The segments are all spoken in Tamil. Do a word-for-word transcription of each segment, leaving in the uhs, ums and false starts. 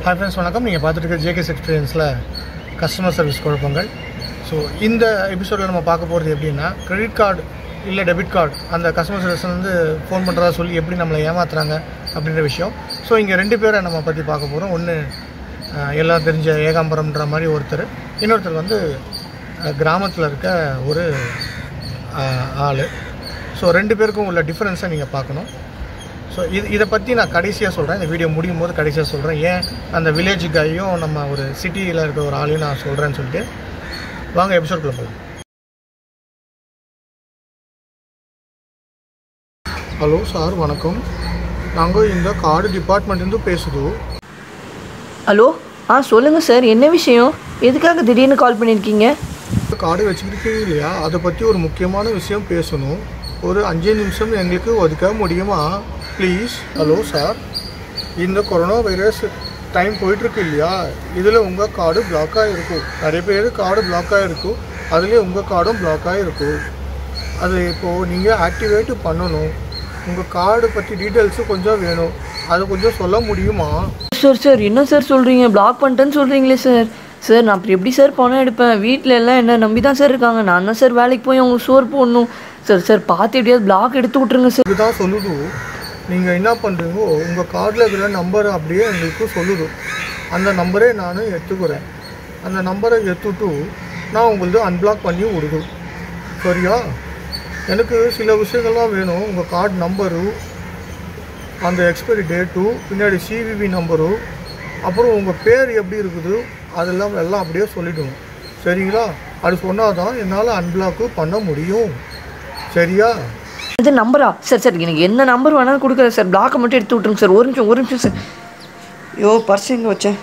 Hi friends, வணக்கம். நீங்கள் பார்த்துட்டு இருக்க ஜேகேஎஸ் எக்ஸ்பீரியன்ஸில் கஸ்டமர் சர்வீஸ் குழப்பங்கள். ஸோ இந்த எபிசோடில் நம்ம பார்க்க போகிறது எப்படின்னா, கிரெடிட் கார்டு இல்லை டெபிட் கார்டு அந்த கஸ்டமர் சர்வீஸ் வந்து ஃபோன் பண்ணுறதா சொல்லி எப்படி நம்மளை ஏமாத்துறாங்க அப்படின்ற விஷயம். ஸோ இங்கே ரெண்டு பேரை நம்ம பற்றி பார்க்க போகிறோம். ஒன்று எல்லாம் தெரிஞ்ச ஏகாம்பரம்ன்ற மாதிரி ஒருத்தர், இன்னொருத்தர் வந்து கிராமத்தில் இருக்க ஒரு ஆள். ஸோ ரெண்டு பேருக்கும் உள்ள டிஃப்ரென்ஸை நீங்கள் பார்க்கணும். ஸோ இது இதை பற்றி நான் கடைசியாக சொல்கிறேன். இந்த வீடியோ முடியும் போது கடைசியாக சொல்கிறேன். ஏன் அந்த வில்லேஜ் கையும் நம்ம ஒரு சிட்டியில் இருக்கிற ஒரு ஆளையும் நான் சொல்கிறேன்னு சொல்லிட்டு வாங்க எபிசோட்குள்ளே போகலாம். ஹலோ சார், வணக்கம். நாங்கள் இந்த கார்டு டிபார்ட்மெண்ட்லேருந்து பேசுகிறோம். ஹலோ, ஆ சொல்லுங்கள் சார், என்ன விஷயம்? எதுக்காக திடீர்னு கால் பண்ணியிருக்கீங்க? கார்டு வச்சுக்கிட்டு இல்லையா, அதை பற்றி ஒரு முக்கியமான விஷயம் பேசணும். ஒரு அஞ்சு நிமிஷம் எங்களுக்கு ஒதுக்க முடியுமா ப்ளீஸ்? ஹலோ சார், இந்த கொரோனா வைரஸ் டைம் போயிட்டுருக்கு இல்லையா, இதில் உங்கள் கார்டு பிளாக் ஆகிருக்கும். நிறைய பேர் கார்டு பிளாக் ஆகிருக்கும், அதுலேயே உங்கள் கார்டும் பிளாக் ஆகிருக்கும். அது இப்போது நீங்கள் ஆக்டிவேட் பண்ணணும். உங்கள் கார்டு பற்றி டீட்டெயில்ஸு கொஞ்சம் வேணும், அது கொஞ்சம் சொல்ல முடியுமா? சார் சார் என்ன சார் சொல்கிறீங்க? பிளாக் பண்ணிட்டேன்னு சொல்கிறீங்களே சார். சார் நான் அப்புறம் எப்படி சார் பணம் எடுப்பேன்? வீட்டில் எல்லாம் என்ன நம்பி தான் சார் இருக்காங்க. நான் தான் சார் வேலைக்கு போய் அவங்க சோறு போடணும். சார் சார் பார்த்து எப்படியாவது பிளாக் எடுத்து விட்ருங்க சார். இதுதான் சொல்லுது. நீங்கள் என்ன பண்ணுறீங்கோ, உங்கள் கார்டில் இருக்கிற நம்பரை அப்படியே எங்களுக்கு சொல்லுது. அந்த நம்பரே நான் எடுத்துக்கிறேன். அந்த நம்பரை எடுத்துட்டு நான் உங்களுக்கு அன்பிளாக் பண்ணி விடுது. சரியா? எனக்கு சில விஷயங்கள்லாம் வேணும். உங்கள் கார்டு நம்பரு, அந்த எக்ஸ்பைரி டேட்டு, பின்னாடி சிவிவி நம்பரு, அப்புறம் உங்கள் பேர் எப்படி இருக்குது அதெல்லாம் எல்லாம் அப்படியே சொல்லிவிடுங்க. சரிங்களா? அது சொன்னால் தான் என்னால் அன்பிளாக்கு பண்ண முடியும். சரியா? இது நம்பரா? சார் சார் எனக்கு என்ன நம்பர் வேணாலும் கொடுக்குறேன் சார். பிளாக்கை மட்டும் எடுத்து விட்ருங்க சார். ஒரு நிமிஷம் ஒரு நிமிஷம் சார். ஐயோ, பர்ஸ் எங்கே வச்சேன்?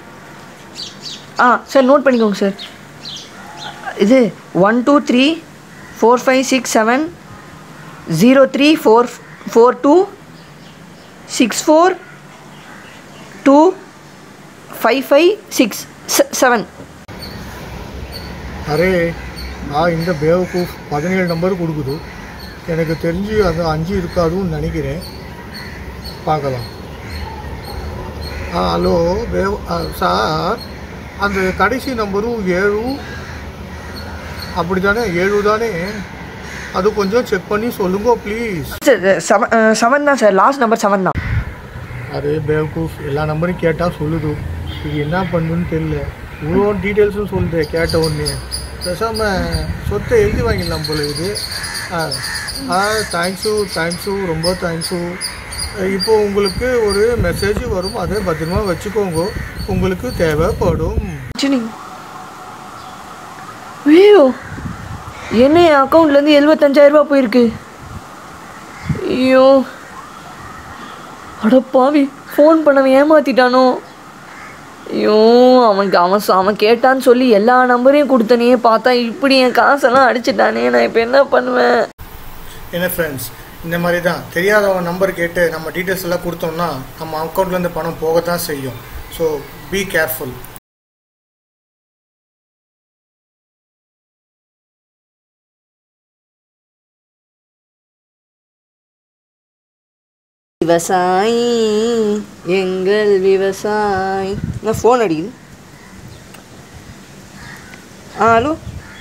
ஆ சார், நோட் பண்ணிக்கோங்க சார். இது one two three four five six seven zero three four four two six four two five five six seven. அரே, நான் இந்த பேவக்கூஃப் பதினேழு நம்பர் கொடுக்குது. எனக்கு தெரிஞ்சு அது அஞ்சு இருக்காதுன்னு நினைக்கிறேன். பார்க்கலாம். ஆ ஹலோ பேவ் சார், அந்த கடைசி நம்பரும் ஏழு அப்படி தானே? ஏழு தானே? அது கொஞ்சம் செக் பண்ணி சொல்லுங்க ப்ளீஸ். சார் செவன் செவன் தான் சார், லாஸ்ட் நம்பர் செவன் தான். அது பேவக்கூஃப் எல்லா நம்பரும் கேட்டால் சொல்லுது. இது என்ன பண்ணுன்னு தெரியல. இவ்வளோ டீட்டெயில்ஸும் சொல்லுது. கேட்ட உடனே பேசாமல் சொத்தை எழுதி வாங்கிடலாம் போல இது. ஆ ஆ தேங்க்ஸு தேங்க்ஸு ரொம்ப தேங்க்ஸு. இப்போது உங்களுக்கு ஒரு மெசேஜ் வரும், அதை பத்திரமா வச்சுக்கோங்க, உங்களுக்கு தேவைப்படும். ஐயோ, என்ன என் அக்கௌண்ட்லேருந்து எழுபத்தஞ்சாயிரரூபா போயிருக்கு. ஐயோ அடப்பாவி, ஃபோன் பண்ணவன் ஏமாற்றிட்டானோ. ஐயோ, அவனுக்கு அவன் அவன் கேட்டான்னு சொல்லி எல்லா நம்பரையும் கொடுத்தனே, பார்த்தா இப்படி என் காசெல்லாம் அடிச்சிட்டானே. நான் இப்போ என்ன பண்ணுவேன்? என்ன ஃப்ரெண்ட்ஸ், இந்த மாதிரி தான் தெரியாதவன் நம்பர் கேட்டு நம்ம டீட்டெயில்ஸ் எல்லாம் கொடுத்தோம்னா நம்ம அக்கௌண்ட்லேருந்து பணம் போக தான் செய்யும். So be careful. விவசாயி எங்கள் விவசாயி. நான் ஃபோன் அடிக்குது. ஆ ஹலோ.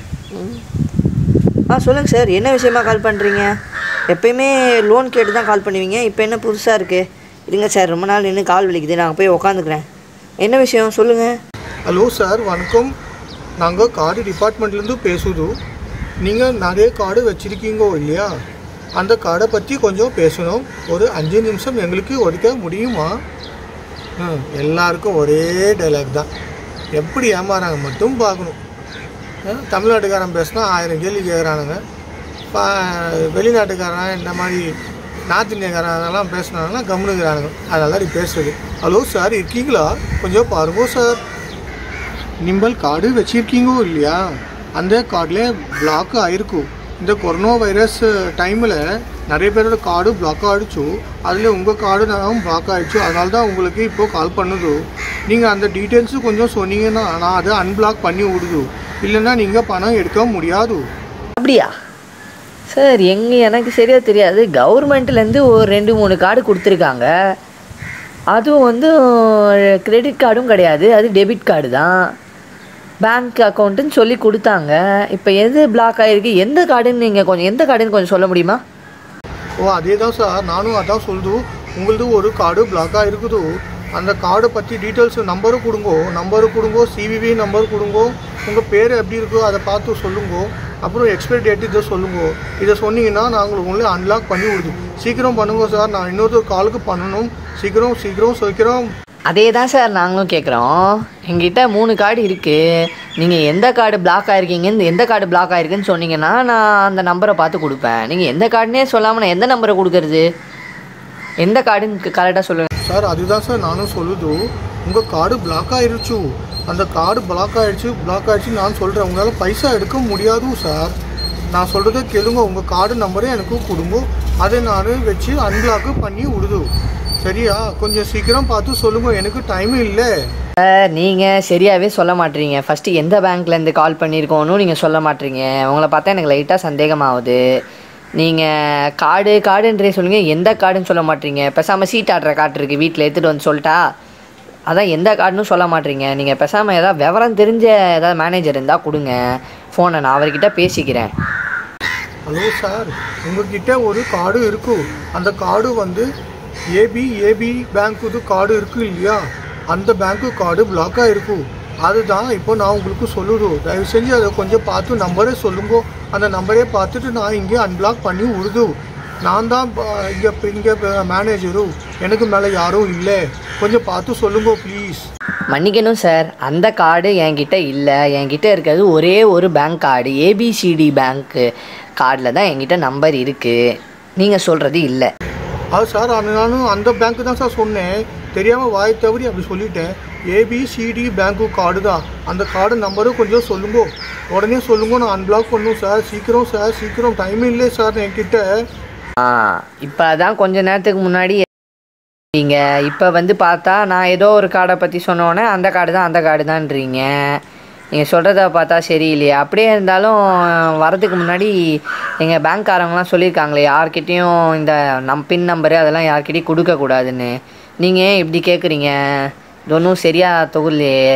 ஆ சொல்லுங்கள் சார், என்ன விஷயமா கால் பண்ணுறீங்க? எப்பயுமே லோன் கேட்டு தான் கால் பண்ணுவீங்க, இப்போ என்ன புதுசாக இருக்குது? இருங்க சார், ரொம்ப நாள் நின்று கால் வலிக்குது, நாங்கள் போய் உக்காந்துக்கிறேன். என்ன விஷயம் சொல்லுங்கள். ஹலோ சார், வணக்கம். நாங்கள் கார்டு டிபார்ட்மெண்ட்லேருந்து பேசுகிறோம். நீங்கள் நிறைய கார்டு வச்சுருக்கீங்கோ இல்லையா, அந்த கார்டை பற்றி கொஞ்சம் பேசணும். ஒரு அஞ்சு நிமிஷம் எங்களுக்கு ஒதுக்க முடியுமா? ம் எல்லாருக்கும் ஒரே டைலாக் தான். எப்படி ஏமாறாங்க மட்டும் பார்க்கணும். தமிழ்நாட்டுக்காரன் பேசினா ஆயிரம் கேள்வி கேட்குறானுங்க. இப்போ வெளிநாட்டுக்காரன் இந்த மாதிரி நார்த் இந்தியக்காரங்கெல்லாம் பேசினாங்கன்னா கம்முனுக்கிறானுங்க. அதனால இப்படி பேசுறது. ஹலோ சார், இருக்கீங்களா? கொஞ்சம் பாருங்க சார். நீங்கள் கார்டு வச்சுருக்கீங்கோ இல்லையா, அந்த கார்டில் பிளாக் ஆகிருக்கும். இந்த கொரோனா வைரஸ் டைமில் நிறைய பேரோட கார்டு பிளாக் ஆகிடுச்சு, அதில் உங்கள் கார்டு நான் பிளாக் ஆகிடுச்சு. அதனால தான் உங்களுக்கு இப்போது கால் பண்ணுது. நீங்கள் அந்த டீட்டெயில்ஸு கொஞ்சம் சொன்னீங்கன்னா நான் அதை அன்பிளாக் பண்ணி விடுது, இல்லைன்னா நீங்கள் பணம் எடுக்க முடியாது. அப்படியா சார்? எங்கே எனக்கு சரியாக தெரியாது. கவர்மெண்ட்லேருந்து ஒரு ரெண்டு மூணு கார்டு கொடுத்துருக்காங்க, அதுவும் வந்து கிரெடிட் கார்டும் கிடையாது, அது டெபிட் கார்டு தான். பேங்க் அக்கௌண்ட்டுன்னு சொல்லி கொடுத்தாங்க. இப்போ எது பிளாக் ஆகிருக்கு, எந்த கார்டுன்னு நீங்கள் கொஞ்சம் எந்த கார்டுன்னு கொஞ்சம் சொல்ல முடியுமா? ஓ அதே தான் சார், நானும் அதான் சொல்லுது. உங்களது ஒரு கார்டு பிளாக் ஆகிருக்குது. அந்த கார்டை பற்றி டீட்டெயில்ஸ் நம்பரு கொடுங்கோ நம்பரு கொடுங்கோ சிவிவி நம்பர் கொடுங்கோ, உங்கள் பேர் எப்படி இருக்கோ அதை பார்த்து சொல்லுங்கோ. அப்புறம் எக்ஸ்பைரி டேட் இதை சொல்லுங்கோ. இதை சொன்னீங்கன்னா நாங்கள் உங்களே அன்லாக் பண்ணி விடுது. சீக்கிரம் பண்ணுங்க சார், நான் இன்னொரு காலுக்கு பண்ணணும். சீக்கிரம் சீக்கிரம் சீக்கிரம். அதே தான் சார் நாங்களும் கேட்குறோம். எங்கிட்ட மூணு கார்டு இருக்குது. நீங்கள் எந்த கார்டு பிளாக் ஆகிருக்கீங்கன்னு எந்த கார்டு பிளாக் ஆகிருக்குன்னு சொன்னீங்கன்னா நான் அந்த நம்பரை பார்த்து கொடுப்பேன். நீங்கள் எந்த கார்டுனே சொல்லாமல் நான் எந்த நம்பரை கொடுக்கறது? எந்த கார்டுன்னு கரெக்டாக சொல்லுங்கள் சார். அதுதான் சார் நானும் சொல்லுது, உங்கள் கார்டு பிளாக் ஆகிருச்சு. அந்த கார்டு பிளாக் ஆகிடுச்சு பிளாக் ஆகிடுச்சு நான் சொல்கிறேன். உங்களால் பைசா எடுக்க முடியாது சார். நான் சொல்கிறத கேளுங்க. உங்கள் கார்டு நம்பரே எனக்கு கொடுங்க, அதை நான் வச்சு அன்பிளாக்கு பண்ணி விடுது. சரியா? கொஞ்சம் சீக்கிரம் பார்த்து சொல்லுங்கள், எனக்கு டைம் இல்லை. சார் நீங்கள் சரியாகவே சொல்ல மாட்டீங்க. ஃபஸ்ட்டு எந்த பேங்க்லேருந்து கால் பண்ணியிருக்கோன்னு நீங்கள் சொல்ல மாட்டீங்க. உங்களை பார்த்தா எனக்கு லைட்டாக சந்தேகமாகுது. நீங்கள் கார்டு கார்டுன்றே சொல்லுங்கள், எந்த கார்டுன்னு சொல்ல மாட்டீங்க. பேசாமல் சீட் ஆடுற கார்டு இருக்குது வீட்டில் எடுத்துகிட்டு வந்து சொல்லிட்டா, அதான் எந்த கார்டுன்னு சொல்ல மாட்டீங்க. நீங்கள் பேசாமல் ஏதாவது விவரம் தெரிஞ்ச ஏதாவது மேனேஜர் இருந்தால் கொடுங்க, ஃபோனை நான் அவர்கிட்ட பேசிக்கிறேன். ஹலோ சார், உங்கள்கிட்ட ஒரு கார்டு இருக்குது. அந்த கார்டு வந்து ஏபி ஏபி பேங்க்குது கார்டு இருக்குது இல்லையா, அந்த பேங்க்கு கார்டு பிளாக் ஆகிருக்கு. அதுதான் இப்போ நான் உங்களுக்கு சொல்லுறோம். தயவு செஞ்சு அதை கொஞ்சம் பார்த்து நம்பரே சொல்லுங்க. அந்த நம்பரே பார்த்துட்டு நான் இங்கே அன்பிளாக் பண்ணி விடுது. நான் தான் இங்கே இங்கே மேனேஜரும், எனக்கு மேலே யாரும் இல்லை. கொஞ்சம் பார்த்து சொல்லுங்க ப்ளீஸ். மன்னிக்கணும் சார், அந்த கார்டு என்கிட்ட இல்லை. என்கிட்ட இருக்கிறது ஒரே ஒரு பேங்க் கார்டு, ஏபிசிடி பேங்க்கு கார்டில் தான் என்கிட்ட நம்பர் இருக்குது. நீங்கள் சொல்கிறது இல்லை. அது சார், நானும் அந்த பேங்க்கு தான் சார் சொன்னேன். தெரியாமல் வாய் தவறி அப்படி சொல்லிட்டேன். ஏபிசிடி பேங்க்கு கார்டு தான். அந்த கார்டு நம்பரும் கொஞ்சம் சொல்லுங்க, உடனே சொல்லுங்க. நான் அன்பிளாக் பண்ணும் சார். சீக்கிரம் சார், சீக்கிரம். டைம் இல்லை சார் என்கிட்ட. ஆ இப்போ தான் கொஞ்ச நேரத்துக்கு முன்னாடி நீங்கள் இப்போ வந்து பார்த்தா நான் ஏதோ ஒரு கார்டை பற்றி சொன்னோன்னே அந்த கார்டு தான் அந்த கார்டு தான்றீங்க. நீங்கள் சொல்கிறத பார்த்தா சரியில்லையா? அப்படியே இருந்தாலும் வரதுக்கு முன்னாடி எங்கள் பேங்க்காரங்களாம் சொல்லியிருக்காங்களே யார்கிட்டையும் இந்த நம் பின் நம்பரு அதெல்லாம் யார்கிட்டையும் கொடுக்கக்கூடாதுன்னு. நீங்கள் இப்படி கேட்குறீங்க, இது ஒன்றும் சரியாக தொகுலையே.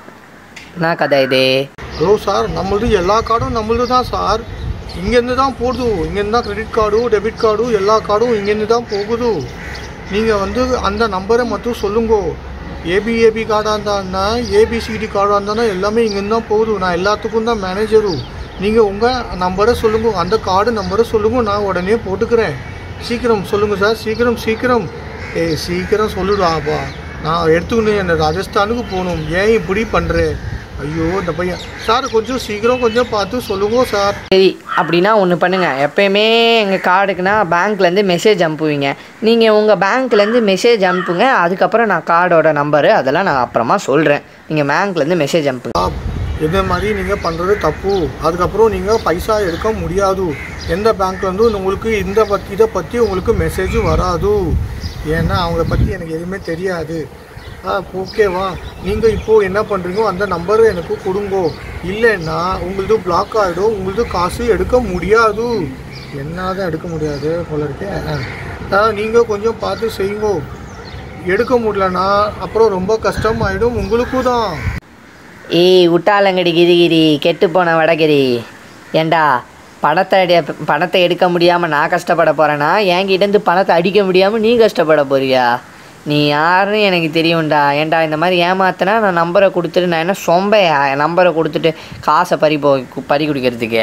என்ன கதை இது? ஹலோ சார், நம்மளது எல்லா கார்டும் நம்மளது தான் சார். இங்கேருந்து தான் போகுது. இங்கேருந்து தான் கிரெடிட் கார்டு டெபிட் கார்டு எல்லா கார்டும் இங்கேருந்து தான் போகுது. நீங்கள் வந்து அந்த நம்பரை மட்டும் சொல்லுங்க. ஏபிஏபி கார்டாக இருந்தான்னா ஏபிசிடி கார்டாக இருந்தானா எல்லாமே இங்கேருந்து தான் போகுது. நான் எல்லாத்துக்கும் தான் மேனேஜரும். நீங்கள் உங்கள் நம்பரை சொல்லுங்கள், அந்த கார்டு நம்பரை சொல்லுங்கள், நான் உடனே போட்டுக்கிறேன். சீக்கிரம் சொல்லுங்கள் சார், சீக்கிரம் சீக்கிரம். ஏய் சீக்கிரம் சொல்லுடாப்பா, நான் எடுத்துக்கணும், என்ன ராஜஸ்தானுக்கு போகணும். ஏன் இப்படி பண்ணுறேன்? ஐயோ இந்த பையன். சார் கொஞ்சம் சீக்கிரம் கொஞ்சம் பார்த்து சொல்லுங்க சார். சரி, அப்படின்னா ஒன்று பண்ணுங்கள். எப்போயுமே எங்கள் கார்டுக்குன்னா பேங்க்லேருந்து மெசேஜ் அனுப்புவீங்க. நீங்கள் உங்கள் பேங்க்லேருந்து மெசேஜ் அனுப்புங்க, அதுக்கப்புறம் நான் கார்டோட நம்பரு அதெல்லாம் நான் அப்புறமா சொல்கிறேன். நீங்கள் பேங்க்லேருந்து மெசேஜ் அனுப்புங்க. இதே மாதிரி நீங்கள் பண்ணுறது தப்பு. அதுக்கப்புறம் நீங்கள் பைசா எடுக்க முடியாது. எந்த பேங்க்லேருந்து உங்களுக்கு இந்த பற்றி இதை பற்றி உங்களுக்கு மெசேஜும் வராது. ஏன்னா அவங்கள பற்றி எனக்கு எதுவுமே தெரியாது. ஆ ஓகேவா? நீங்கள் இப்போது என்ன பண்ணுறீங்கோ அந்த நம்பரை எனக்கு கொடுங்கோ. இல்லைன்னா உங்களது பிளாக் ஆகிடும், உங்களது காசு எடுக்க முடியாது. என்ன தான் எடுக்க முடியாது போல இருக்கேன். ஆ நீங்கள் கொஞ்சம் பார்த்து செய்யுங்கோ. எடுக்க முடியலன்னா அப்புறம் ரொம்ப கஷ்டம் ஆகிடும் உங்களுக்கும் தான். ஏய் உட்டாலங்கடி கிரிகிரி, கெட்டு போன வடகிரி. ஏண்டா பணத்தை பணத்தை எடுக்க முடியாமல் நான் கஷ்டப்பட போகிறேன்னா என்கிட்டேருந்து பணத்தை அடிக்க முடியாமல் நீ கஷ்டப்பட போறியா? நீ யாருன்னு எனக்கு தெரியும்டா. ஏன்டா இந்த மாதிரி ஏமாத்தினா நான் நம்பரை கொடுத்துட்டு நான் என்ன சொம்பையா என் நம்பரை கொடுத்துட்டு காசை பறி போ பறி குடிக்கிறதுக்கு?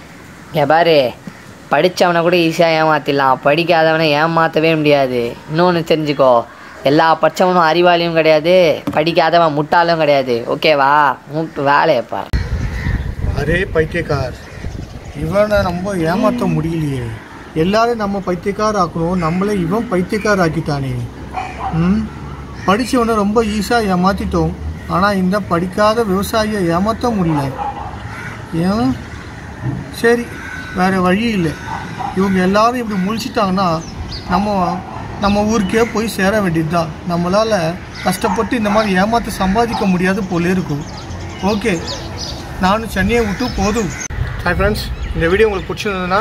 ஏ பாரு, படித்தவனை கூட ஈஸியாக ஏமாற்றிடலாம், படிக்காதவனை ஏமாற்றவே முடியாது. இன்னொன்று தெரிஞ்சுக்கோ, எல்லா படித்தவனும் அறிவாளியும் கிடையாது, படிக்காதவன் முட்டாளும் கிடையாது. ஓகேவா? மூட்டு வேலையப்பா. அரே பைத்தியக்கார், இவனை நம்ம ஏமாற்ற முடியலையே. எல்லாரும் நம்ம பைத்தியக்கார் ஆக்கணும், நம்மளே இவன் பைத்தியக்கார் ஆக்கிட்டானே. ம் படித்தவனை ரொம்ப ஈஸியாக ஏமாற்றிட்டோம். ஆனால் இந்த படிக்காத விவசாயியை ஏமாற்ற முடியல. ஏன்? சரி, வேறு வழி இல்லை. இவங்க எல்லாரும் இப்படி முழிச்சிட்டாங்கன்னா நம்ம நம்ம ஊருக்கே போய் சேர வேண்டியது தான். நம்மளால் கஷ்டப்பட்டு இந்த மாதிரி ஏமாற்ற சம்பாதிக்க முடியாது போல இருக்கும். ஓகே, நானும் சென்னையை விட்டு போதும். ஹாய் ஃப்ரெண்ட்ஸ், இந்த வீடியோ உங்களுக்கு பிடிச்சிருந்ததுன்னா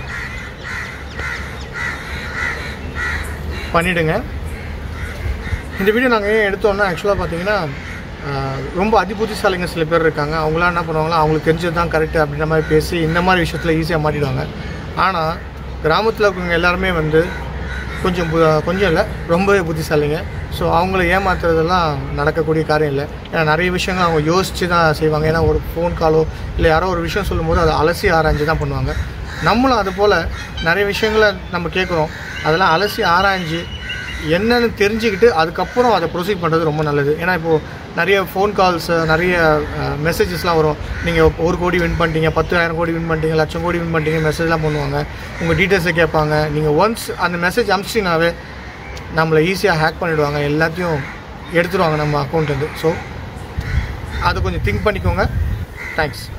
பண்ணிவிடுங்க. இந்த வீடியோ நாங்கள் ஏன் எடுத்தோம்னா ஆக்சுவலாக பார்த்தீங்கன்னா ரொம்ப அதிபுத்திசாலிங்க சில பேர் இருக்காங்க. அவங்களாம் என்ன பண்ணுவாங்களா, அவங்களுக்கு தெரிஞ்சது தான் கரெக்டு அப்படின்ற மாதிரி பேசி இந்த மாதிரி விஷயத்தில் ஈஸியாக மாட்டிடுவாங்க. ஆனால் கிராமத்தில் இருக்கவங்க எல்லாருமே வந்து கொஞ்சம் கொஞ்சம் இல்லை ரொம்பவே புத்திசாலிங்க. ஸோ அவங்கள ஏமாத்துறதெல்லாம் நடக்கக்கூடிய காரியம் இல்லை. ஏன்னா நிறைய விஷயங்கள் அவங்க யோசித்து தான் செய்வாங்க. ஏன்னா ஒரு ஃபோன் காலோ இல்லை யாரோ ஒரு விஷயம் சொல்லும்போது அதை அலசி ஆராய்ஞ்சு தான் பண்ணுவாங்க. நம்மளும் அது போல் நிறைய விஷயங்களை நம்ம கேட்குறோம், அதெல்லாம் அலசி ஆராய்ஞ்சு என்னென்னு தெரிஞ்சுக்கிட்டு அதுக்கப்புறம் அதை ப்ரொசீட் பண்ணுறது ரொம்ப நல்லது. ஏன்னா இப்போது நிறைய ஃபோன் கால்ஸு நிறைய மெசேஜஸ்லாம் வரும். நீங்கள் ஒரு கோடி வின் பண்ணிட்டீங்க, பத்தாயிரம் கோடி வின் பண்ணிட்டீங்க, லட்சம் கோடி வின் பண்ணிட்டீங்க மெசேஜ்லாம் பண்ணுவாங்க. உங்கள் டீட்டெயில்ஸை கேட்பாங்க. நீங்கள் ஒன்ஸ் அந்த மெசேஜ் அனுப்பிச்சிங்கனாவே நம்மளை ஈஸியாக ஹேக் பண்ணிவிடுவாங்க, எல்லாத்தையும் எடுத்துடுவாங்க நம்ம அக்கௌண்ட்லேருந்து. ஸோ அதை கொஞ்சம் திங்க் பண்ணிக்கோங்க. தேங்க்ஸ்.